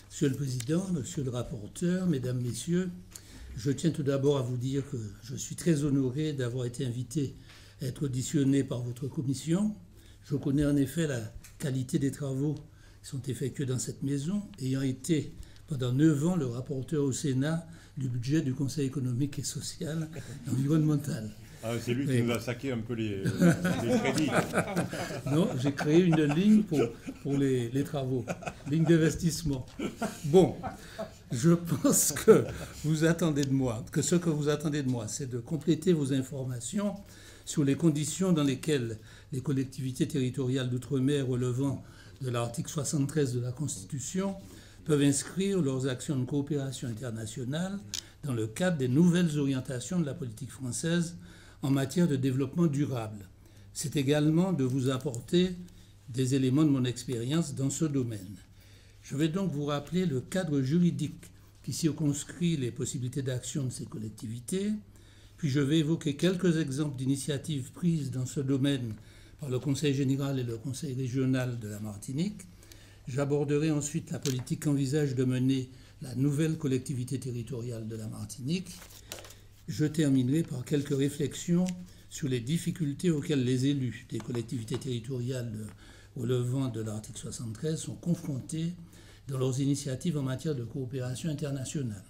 Monsieur le Président, Monsieur le rapporteur, Mesdames, Messieurs, je tiens tout d'abord à vous dire que je suis très honoré d'avoir été invité à être auditionné par votre commission. Je connais en effet la qualité des travaux qui sont effectués dans cette maison, ayant été pendant 9 ans le rapporteur au Sénat du budget du Conseil économique et social et environnemental. Ah, c'est lui qui nous a saqué un peu les crédits. Non, j'ai créé une ligne pour les travaux, ligne d'investissement. Bon, je pense que vous attendez de moi, que ce que vous attendez de moi, c'est de compléter vos informations sur les conditions dans lesquelles les collectivités territoriales d'outre-mer relevant de l'article 73 de la Constitution peuvent inscrire leurs actions de coopération internationale dans le cadre des nouvelles orientations de la politique française en matière de développement durable. C'est également de vous apporter des éléments de mon expérience dans ce domaine. Je vais donc vous rappeler le cadre juridique qui circonscrit les possibilités d'action de ces collectivités, puis je vais évoquer quelques exemples d'initiatives prises dans ce domaine par le Conseil général et le Conseil régional de la Martinique. J'aborderai ensuite la politique qu'envisage de mener la nouvelle collectivité territoriale de la Martinique. Je terminerai par quelques réflexions sur les difficultés auxquelles les élus des collectivités territoriales relevant de l'article 73 sont confrontés dans leurs initiatives en matière de coopération internationale.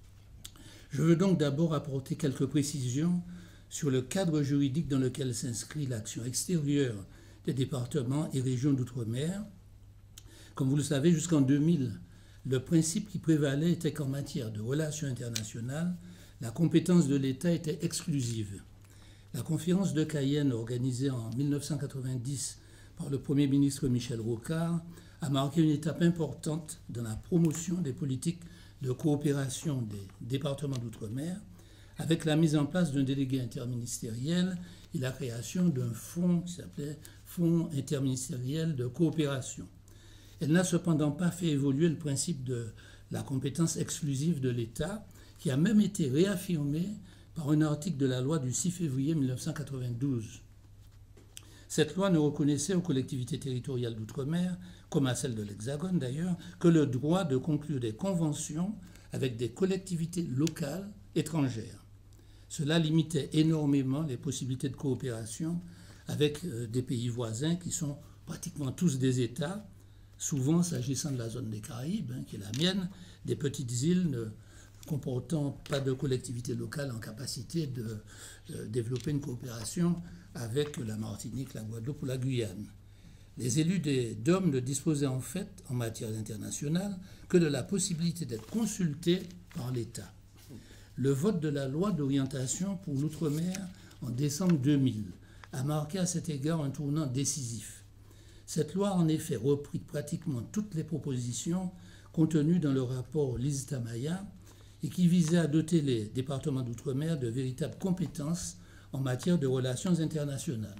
Je veux donc d'abord apporter quelques précisions sur le cadre juridique dans lequel s'inscrit l'action extérieure des départements et régions d'outre-mer. Comme vous le savez, jusqu'en 2000, le principe qui prévalait était qu'en matière de relations internationales, la compétence de l'État était exclusive. La conférence de Cayenne, organisée en 1990 par le Premier ministre Michel Rocard, a marqué une étape importante dans la promotion des politiques de coopération des départements d'outre-mer, avec la mise en place d'un délégué interministériel et la création d'un fonds qui s'appelait Fonds interministériel de coopération. Elle n'a cependant pas fait évoluer le principe de la compétence exclusive de l'État, qui a même été réaffirmé par un article de la loi du 6 février 1992. Cette loi ne reconnaissait aux collectivités territoriales d'outre-mer, comme à celles de l'Hexagone d'ailleurs, que le droit de conclure des conventions avec des collectivités locales étrangères. Cela limitait énormément les possibilités de coopération avec des pays voisins qui sont pratiquement tous des États, souvent s'agissant de la zone des Caraïbes, qui est la mienne, des petites îles ne comportant pas de collectivité locale en capacité de développer une coopération avec la Martinique, la Guadeloupe ou la Guyane. Les élus des DOM ne disposaient en fait, en matière internationale, que de la possibilité d'être consultés par l'État. Le vote de la loi d'orientation pour l'outre-mer en décembre 2000 a marqué à cet égard un tournant décisif. Cette loi a en effet repris pratiquement toutes les propositions contenues dans le rapport Lise-Tamaya et qui visait à doter les départements d'outre-mer de véritables compétences en matière de relations internationales.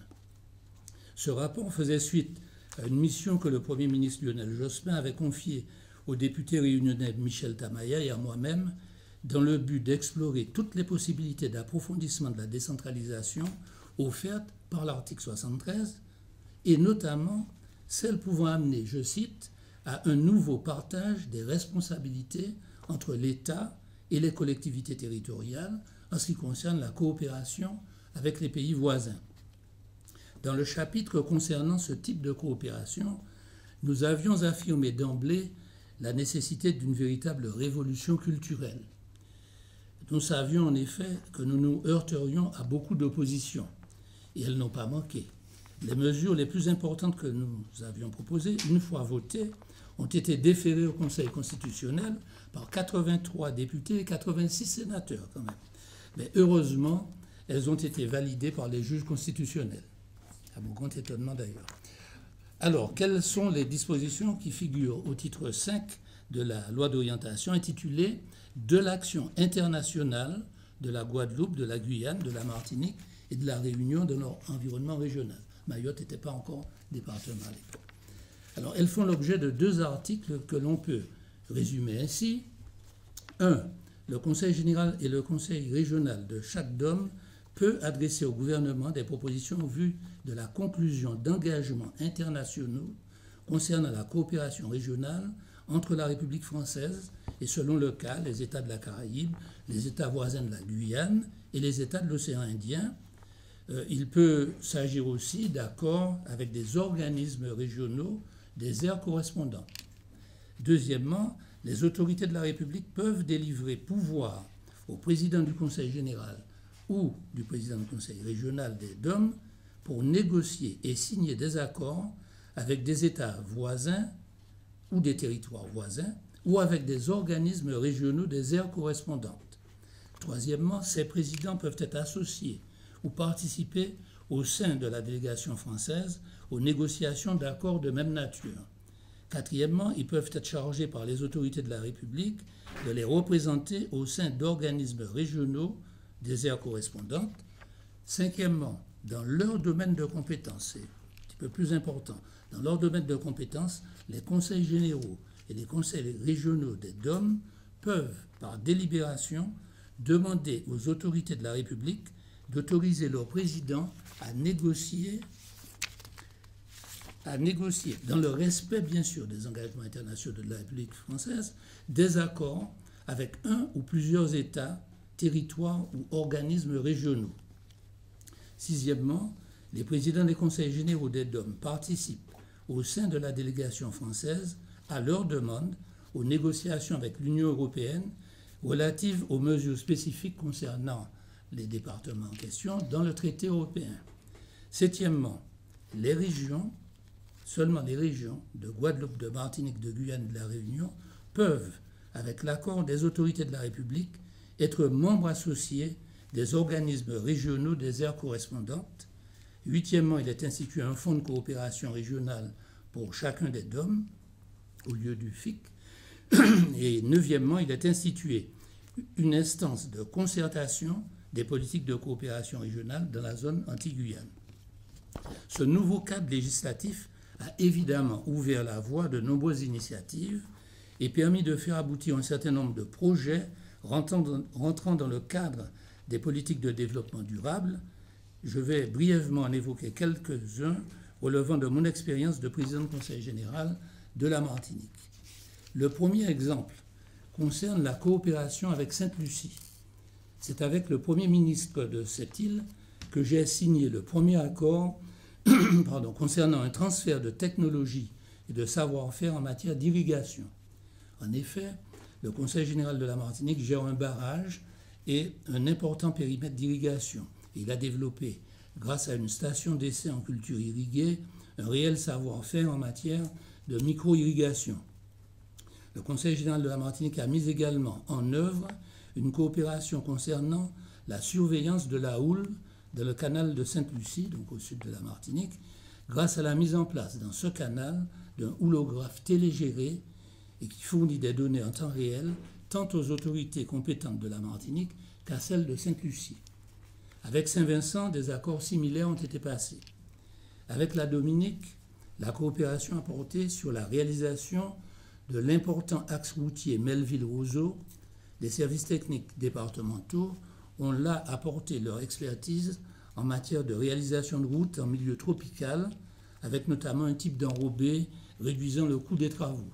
Ce rapport faisait suite à une mission que le Premier ministre Lionel Jospin avait confiée au député réunionnais Michel Tamaya et à moi-même dans le but d'explorer toutes les possibilités d'approfondissement de la décentralisation offertes par l'article 73 et notamment celles pouvant amener, je cite, à un nouveau partage des responsabilités entre l'État et les collectivités territoriales en ce qui concerne la coopération avec les pays voisins. Dans le chapitre concernant ce type de coopération, nous avions affirmé d'emblée la nécessité d'une véritable révolution culturelle. Nous savions en effet que nous nous heurterions à beaucoup d'opposition, et elles n'ont pas manqué. Les mesures les plus importantes que nous avions proposées, une fois votées, ont été déférées au Conseil constitutionnel par 83 députés et 86 sénateurs quand même. Mais heureusement, elles ont été validées par les juges constitutionnels, à mon grand étonnement d'ailleurs. Alors, quelles sont les dispositions qui figurent au titre 5 de la loi d'orientation intitulée « De l'action internationale de la Guadeloupe, de la Guyane, de la Martinique et de la Réunion dans leur environnement régional ». Mayotte n'était pas encore département à l'époque. Alors, elles font l'objet de 2 articles que l'on peut résumer ainsi. 1. Le Conseil général et le Conseil régional de chaque DOM peut adresser au gouvernement des propositions en vue de la conclusion d'engagements internationaux concernant la coopération régionale entre la République française et, selon le cas, les États de la Caraïbe, les États voisins de la Guyane et les États de l'océan Indien. Il peut s'agir aussi d'accords avec des organismes régionaux des aires correspondantes. Deuxièmement, les autorités de la République peuvent délivrer pouvoir au président du Conseil général ou du président du Conseil régional des DOM pour négocier et signer des accords avec des États voisins ou des territoires voisins ou avec des organismes régionaux des aires correspondantes. Troisièmement, ces présidents peuvent être associés ou participer au sein de la délégation française aux négociations d'accords de même nature. Quatrièmement, ils peuvent être chargés par les autorités de la République de les représenter au sein d'organismes régionaux des aires correspondantes. Cinquièmement, dans leur domaine de compétence, c'est un petit peu plus important, dans leur domaine de compétence, les conseils généraux et les conseils régionaux des DOM peuvent, par délibération, demander aux autorités de la République d'autoriser leur président à négocier, dans le respect bien sûr des engagements internationaux de la République française, des accords avec un ou plusieurs États, territoires ou organismes régionaux. Sixièmement, les présidents des conseils généraux des DOM participent au sein de la délégation française à leur demande aux négociations avec l'Union européenne relatives aux mesures spécifiques concernant les départements en question dans le traité européen. Septièmement, les régions, seulement les régions de Guadeloupe, de Martinique, de Guyane et de la Réunion peuvent, avec l'accord des autorités de la République, être membres associés des organismes régionaux des aires correspondantes. Huitièmement, il est institué un fonds de coopération régionale pour chacun des DOM, au lieu du FIC. Et neuvièmement, il est institué une instance de concertation des politiques de coopération régionale dans la zone anti-Guyane. Ce nouveau cadre législatif a évidemment ouvert la voie de nombreuses initiatives et permis de faire aboutir un certain nombre de projets rentrant dans le cadre des politiques de développement durable. Je vais brièvement en évoquer quelques-uns relevant de mon expérience de président du Conseil général de la Martinique. Le premier exemple concerne la coopération avec Sainte-Lucie. C'est avec le Premier ministre de cette île que j'ai signé le premier accord concernant un transfert de technologie et de savoir-faire en matière d'irrigation. En effet, le Conseil général de la Martinique gère un barrage et un important périmètre d'irrigation. Il a développé, grâce à une station d'essai en culture irriguée, un réel savoir-faire en matière de micro-irrigation. Le Conseil général de la Martinique a mis également en œuvre une coopération concernant la surveillance de la houle dans le canal de Sainte-Lucie, donc au sud de la Martinique, grâce à la mise en place dans ce canal d'un houlographe télégéré et qui fournit des données en temps réel tant aux autorités compétentes de la Martinique qu'à celles de Sainte-Lucie. Avec Saint-Vincent, des accords similaires ont été passés. Avec la Dominique, la coopération a porté sur la réalisation de l'important axe routier Melville-Roseau. Les services techniques départementaux ont là apporté leur expertise en matière de réalisation de routes en milieu tropical, avec notamment un type d'enrobé réduisant le coût des travaux.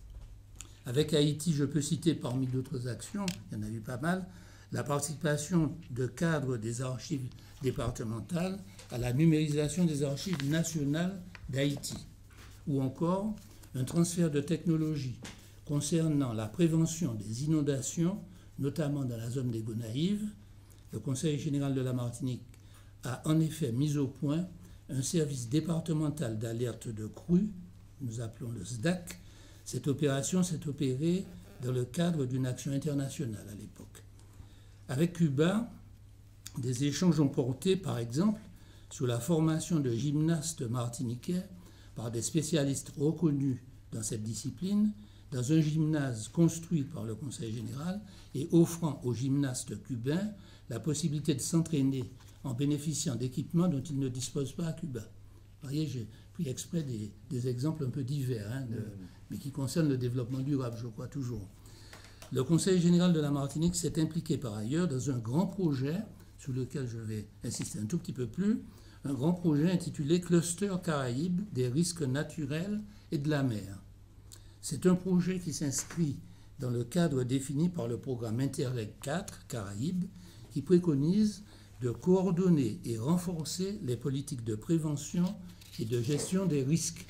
Avec Haïti, je peux citer parmi d'autres actions, il y en a eu pas mal, la participation de cadres des archives départementales à la numérisation des archives nationales d'Haïti, ou encore un transfert de technologie concernant la prévention des inondations, notamment dans la zone des Gonaïves. Le Conseil général de la Martinique a en effet mis au point un service départemental d'alerte de crue, nous appelons le SDAC. Cette opération s'est opérée dans le cadre d'une action internationale à l'époque. Avec Cuba, des échanges ont porté, par exemple, sur la formation de gymnastes martiniquais par des spécialistes reconnus dans cette discipline, dans un gymnase construit par le Conseil général et offrant aux gymnastes cubains la possibilité de s'entraîner en bénéficiant d'équipements dont ils ne disposent pas à Cuba. Vous voyez, j'ai pris exprès des exemples un peu divers, mais qui concernent le développement durable, je crois toujours. Le Conseil général de la Martinique s'est impliqué par ailleurs dans un grand projet, sur lequel je vais insister un tout petit peu plus, un grand projet intitulé Cluster Caraïbes des risques naturels et de la mer. C'est un projet qui s'inscrit dans le cadre défini par le programme Interreg 4 Caraïbes, qui préconise de coordonner et renforcer les politiques de prévention et de gestion des risques.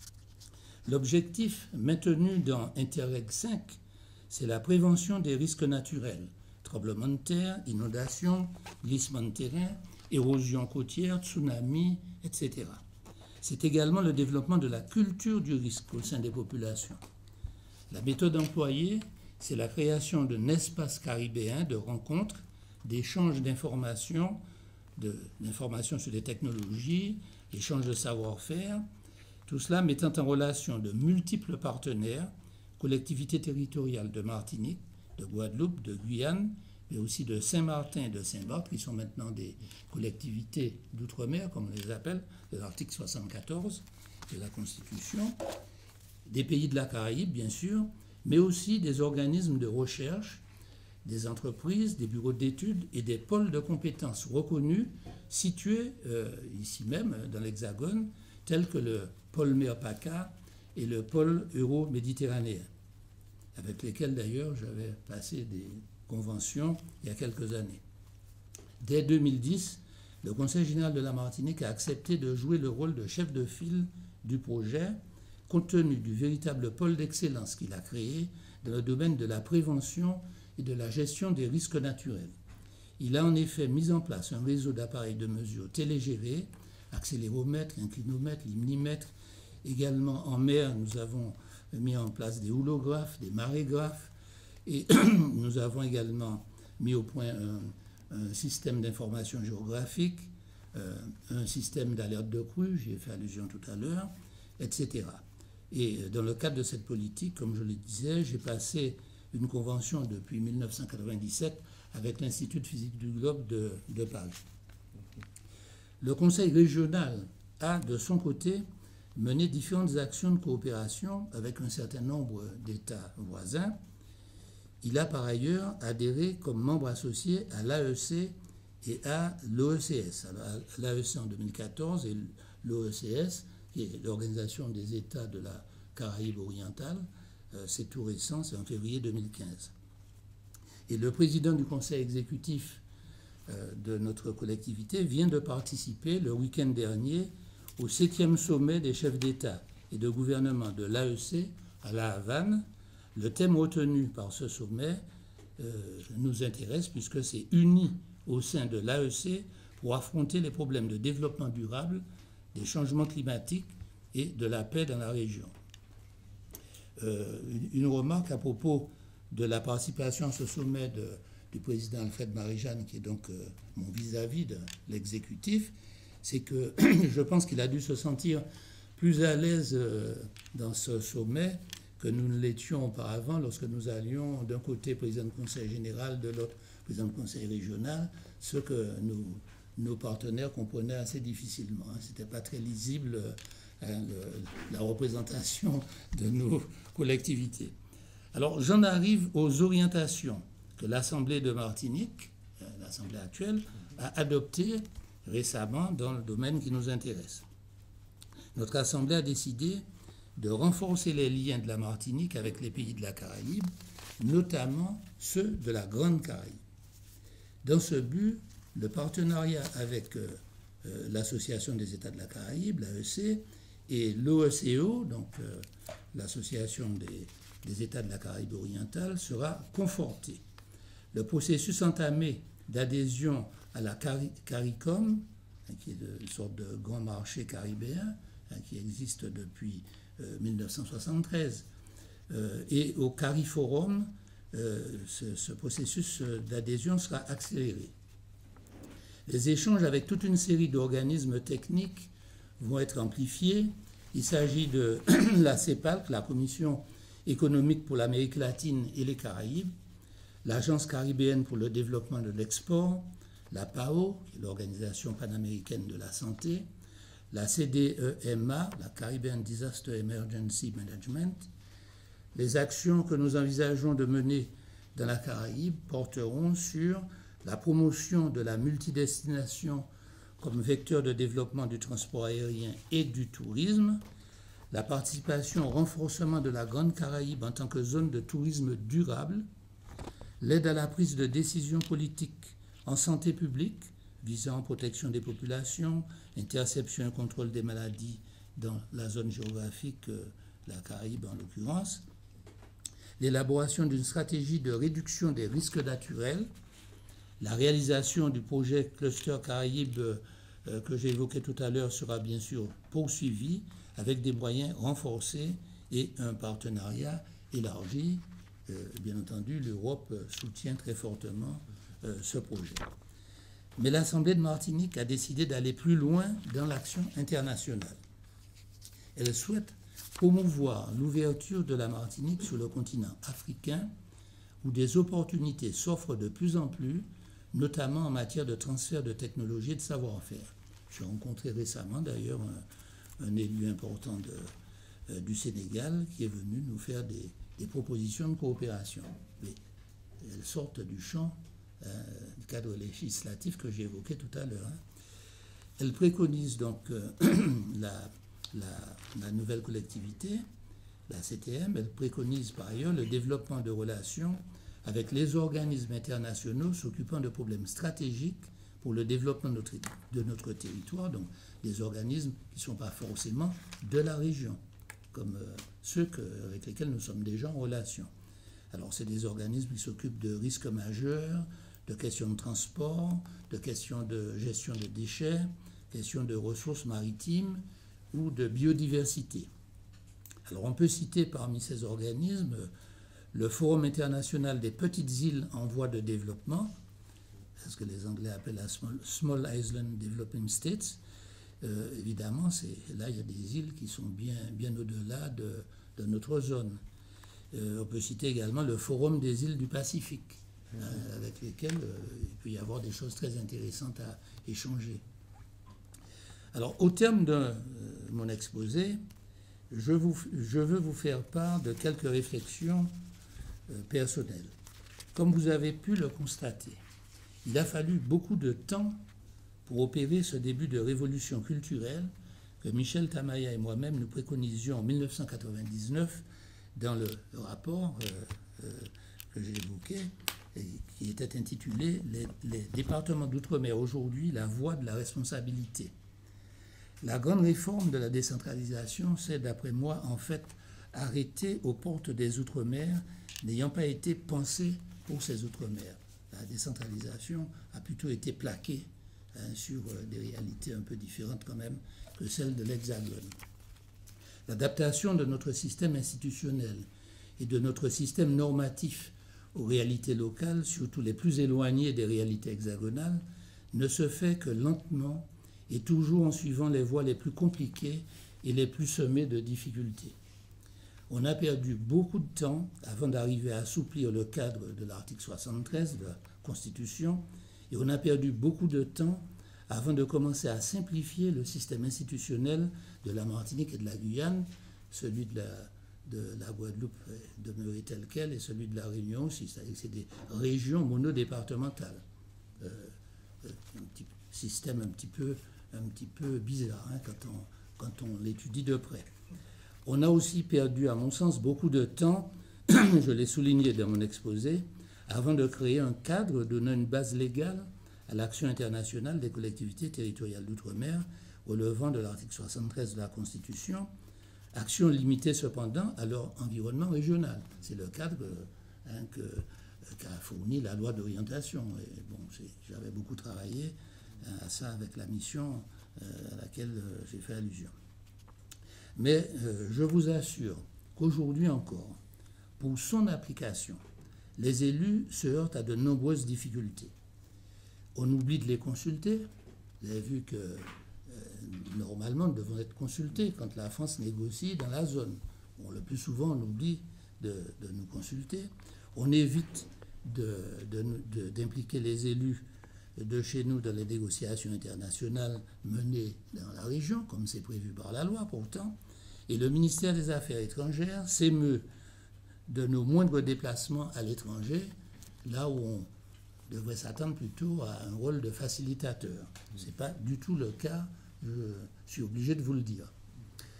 L'objectif maintenu dans Interreg 5, c'est la prévention des risques naturels, tremblements de terre, inondations, glissements de terrain, érosion côtière, tsunamis, etc. C'est également le développement de la culture du risque au sein des populations. La méthode employée, c'est la création d'un espace caribéen de rencontres, d'échanges d'informations sur les technologies, échanges de savoir-faire, tout cela mettant en relation de multiples partenaires, collectivités territoriales de Martinique, de Guadeloupe, de Guyane, mais aussi de Saint-Martin et de Saint-Barth, qui sont maintenant des collectivités d'outre-mer, comme on les appelle, de l'article 74 de la Constitution, des pays de la Caraïbe, bien sûr, mais aussi des organismes de recherche, des entreprises, des bureaux d'études et des pôles de compétences reconnus situés ici même dans l'Hexagone, tels que le pôle MERPACA et le pôle euro-méditerranéen, avec lesquels d'ailleurs j'avais passé des conventions il y a quelques années. Dès 2010, le Conseil général de la Martinique a accepté de jouer le rôle de chef de file du projet, compte tenu du véritable pôle d'excellence qu'il a créé dans le domaine de la prévention et de la gestion des risques naturels. Il a en effet mis en place un réseau d'appareils de mesure télégérés, accéléromètres, inclinomètres, limnimètres. Également en mer, nous avons mis en place des houlographes, des marégraphes, et nous avons également mis au point un système d'information géographique, un système d'alerte de crue, j'y ai fait allusion tout à l'heure, etc. Et dans le cadre de cette politique, comme je le disais, j'ai passé une convention depuis 1997 avec l'Institut de physique du globe de Paris. Le Conseil régional a, de son côté, mené différentes actions de coopération avec un certain nombre d'États voisins. Il a par ailleurs adhéré comme membre associé à l'AEC et à l'OECS. L'AEC en 2014 et l'OECS, qui est l'Organisation des États de la Caraïbe orientale, c'est tout récent, c'est en février 2015. Et le président du conseil exécutif de notre collectivité vient de participer le week-end dernier au 7e sommet des chefs d'État et de gouvernement de l'AEC à La Havane. Le thème retenu par ce sommet nous intéresse puisque c'est uni au sein de l'AEC pour affronter les problèmes de développement durable, des changements climatiques et de la paix dans la région. Une remarque à propos de la participation à ce sommet du président Alfred Marie-Jeanne, qui est donc mon vis-à-vis de l'exécutif, c'est que je pense qu'il a dû se sentir plus à l'aise dans ce sommet que nous ne l'étions auparavant lorsque nous allions d'un côté président de conseil général, de l'autre président de conseil régional, ce que nos partenaires comprenaient assez difficilement. Ce n'était pas très lisible la représentation de nos collectivités. Alors j'en arrive aux orientations que l'Assemblée de Martinique, l'Assemblée actuelle, a adoptées récemment dans le domaine qui nous intéresse. Notre Assemblée a décidé de renforcer les liens de la Martinique avec les pays de la Caraïbe, notamment ceux de la Grande Caraïbe. Dans ce but, le partenariat avec l'Association des États de la Caraïbe, l'AEC, et l'OECO, donc l'Association des États de la Caraïbe orientale, sera conforté. Le processus entamé d'adhésion à la CARICOM, qui est une sorte de grand marché caribéen, qui existe depuis 1973, et au CARIFORUM, ce processus d'adhésion sera accéléré. Les échanges avec toute une série d'organismes techniques vont être amplifiés. Il s'agit de la CEPALC, la Commission économique pour l'Amérique latine et les Caraïbes, l'Agence caribéenne pour le développement de l'export, la PAO, qui est l'Organisation panaméricaine de la santé, la CDEMA, la Caribbean Disaster Emergency Management. Les actions que nous envisageons de mener dans la Caraïbe porteront sur la promotion de la multidestination comme vecteur de développement du transport aérien et du tourisme, la participation au renforcement de la Grande Caraïbe en tant que zone de tourisme durable, l'aide à la prise de décisions politiques en santé publique, visant protection des populations, interception et contrôle des maladies dans la zone géographique, la Caraïbe en l'occurrence, l'élaboration d'une stratégie de réduction des risques naturels, la réalisation du projet Cluster Caraïbes que j'ai évoqué tout à l'heure sera bien sûr poursuivie avec des moyens renforcés et un partenariat élargi. Bien entendu, l'Europe soutient très fortement ce projet. Mais l'Assemblée de Martinique a décidé d'aller plus loin dans l'action internationale. Elle souhaite promouvoir l'ouverture de la Martinique sur le continent africain, où des opportunités s'offrent de plus en plus, notamment en matière de transfert de technologie et de savoir-faire. J'ai rencontré récemment d'ailleurs un élu important du Sénégal qui est venu nous faire des propositions de coopération. Mais elles sortent du champ du cadre législatif que j'ai évoqué tout à l'heure. Elle préconise donc la nouvelle collectivité, la CTM. Elle préconise par ailleurs le développement de relations avec les organismes internationaux s'occupant de problèmes stratégiques pour le développement de notre territoire, donc des organismes qui ne sont pas forcément de la région, comme ceux avec lesquels nous sommes déjà en relation. Alors, c'est des organismes qui s'occupent de risques majeurs, de questions de transport, de questions de gestion de déchets, questions de ressources maritimes ou de biodiversité. Alors, on peut citer parmi ces organismes le Forum international des petites îles en voie de développement, ce que les Anglais appellent la Small Island Developing States. Évidemment, là, il y a des îles qui sont bien au-delà de notre zone. On peut citer également le Forum des îles du Pacifique, avec lesquels il peut y avoir des choses très intéressantes à échanger. Alors, au terme de mon exposé, je veux vous faire part de quelques réflexions personnelles. Comme vous avez pu le constater, il a fallu beaucoup de temps pour opérer ce début de révolution culturelle que Michel Tamaya et moi-même nous préconisions en 1999 dans le rapport que j'ai évoqué, et qui était intitulé « Les départements d'outre-mer aujourd'hui, la voie de la responsabilité ». La grande réforme de la décentralisation s'est, d'après moi, en fait arrêtée aux portes des outre-mer, n'ayant pas été pensée pour ces outre-mer. La décentralisation a plutôt été plaquée sur des réalités un peu différentes quand même que celles de l'Hexagone. L'adaptation de notre système institutionnel et de notre système normatif aux réalités locales, surtout les plus éloignées des réalités hexagonales, ne se fait que lentement et toujours en suivant les voies les plus compliquées et les plus semées de difficultés. On a perdu beaucoup de temps avant d'arriver à assouplir le cadre de l'article 73 de la Constitution, et on a perdu beaucoup de temps avant de commencer à simplifier le système institutionnel de la Martinique et de la Guyane. Celui de la Guadeloupe demeuré tel quel, et celui de la Réunion aussi, c'est-à-dire que c'est des régions monodépartementales. Un petit système un petit peu bizarre quand on l'étudie de près. On a aussi perdu, à mon sens, beaucoup de temps, je l'ai souligné dans mon exposé, avant de créer un cadre donnant une base légale à l'action internationale des collectivités territoriales d'outre-mer, relevant de l'article 73 de la Constitution, action limitée cependant à leur environnement régional. C'est le cadre qu'a fourni la loi d'orientation. Et bon, j'avais beaucoup travaillé à ça avec la mission à laquelle j'ai fait allusion. Mais je vous assure qu'aujourd'hui encore, pour son application, les élus se heurtent à de nombreuses difficultés. On oublie de les consulter. Vous avez vu que normalement, nous devons être consultés quand la France négocie dans la zone. Bon, le plus souvent, on oublie de nous consulter. On évite d'impliquer les élus de chez nous dans les négociations internationales menées dans la région, comme c'est prévu par la loi pourtant. Et le ministère des Affaires étrangères s'émeut de nos moindres déplacements à l'étranger, là où on devrait s'attendre plutôt à un rôle de facilitateur. Ce n'est pas du tout le cas, je suis obligé de vous le dire.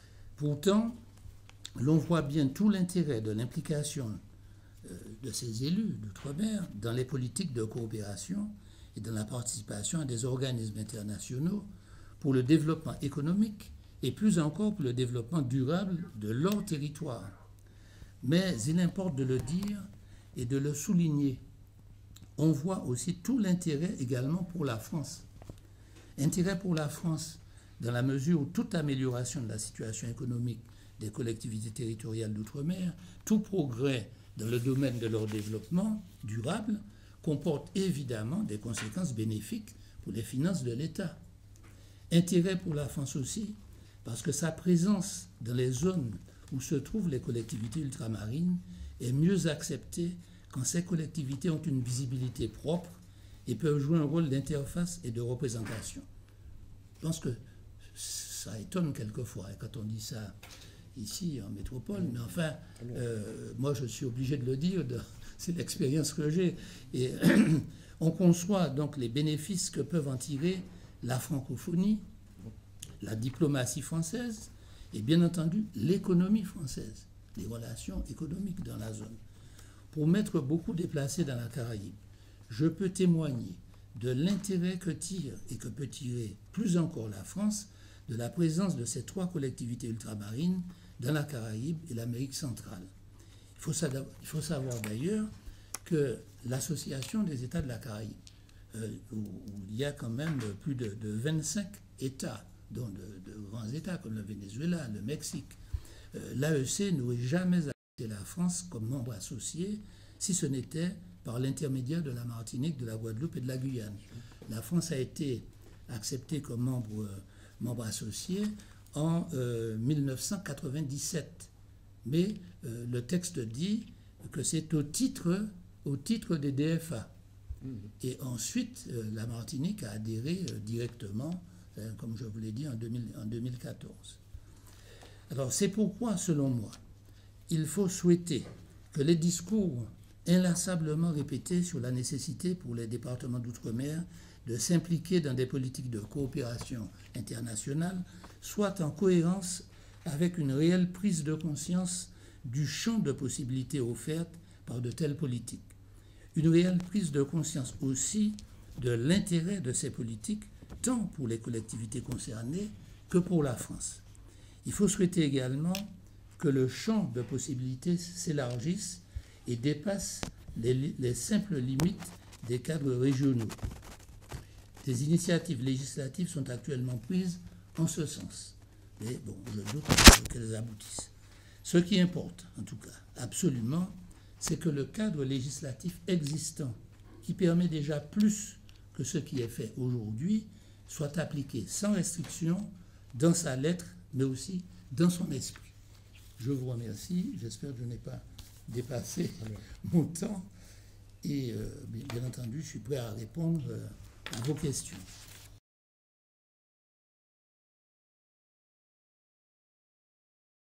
Pourtant, l'on voit bien tout l'intérêt de l'implication de ces élus d'outre-mer dans les politiques de coopération et dans la participation à des organismes internationaux pour le développement économique et plus encore pour le développement durable de leur territoire. Mais il importe de le dire et de le souligner. On voit aussi tout l'intérêt également pour la France. Intérêt pour la France dans la mesure où toute amélioration de la situation économique des collectivités territoriales d'outre-mer, tout progrès dans le domaine de leur développement durable comporte évidemment des conséquences bénéfiques pour les finances de l'État. Intérêt pour la France aussi, parce que sa présence dans les zones où se trouvent les collectivités ultramarines est mieux acceptée quand ces collectivités ont une visibilité propre et peuvent jouer un rôle d'interface et de représentation. Je pense que ça étonne quelquefois quand on dit ça ici en métropole, mais enfin, moi je suis obligé de le dire, c'est l'expérience que j'ai. Et on conçoit donc les bénéfices que peuvent en tirer la francophonie, la diplomatie française et bien entendu l'économie française, les relations économiques dans la zone. Pour m'être beaucoup déplacé dans la Caraïbe, je peux témoigner de l'intérêt que tire et que peut tirer plus encore la France de la présence de ces trois collectivités ultramarines dans la Caraïbe et l'Amérique centrale. Il faut savoir d'ailleurs que l'Association des États de la Caraïbe, où il y a quand même plus de 25 États, dont de grands États comme le Venezuela, le Mexique, l'AEC n'aurait jamais accepté la France comme membre associé si ce n'était par l'intermédiaire de la Martinique, de la Guadeloupe et de la Guyane. La France a été acceptée comme membre associé en 1997. Mais le texte dit que c'est au titre des DFA. Et ensuite, la Martinique a adhéré directement, comme je vous l'ai dit, en 2014. Alors c'est pourquoi, selon moi, il faut souhaiter que les discours inlassablement répétés sur la nécessité pour les départements d'outre-mer de s'impliquer dans des politiques de coopération internationale soient en cohérence avec une réelle prise de conscience du champ de possibilités offertes par de telles politiques. Une réelle prise de conscience aussi de l'intérêt de ces politiques, tant pour les collectivités concernées que pour la France. Il faut souhaiter également que le champ de possibilités s'élargisse et dépasse les simples limites des cadres régionaux. Des initiatives législatives sont actuellement prises en ce sens. Mais bon, je doute qu'elles aboutissent. Ce qui importe, en tout cas, absolument, c'est que le cadre législatif existant, qui permet déjà plus que ce qui est fait aujourd'hui, soit appliqué sans restriction dans sa lettre, mais aussi dans son esprit. Je vous remercie. J'espère que je n'ai pas dépassé mon temps. Et bien entendu, je suis prêt à répondre à vos questions.